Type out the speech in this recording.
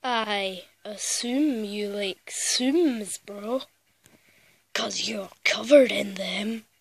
I assume you like sums, bro. 'Cause you're covered in them.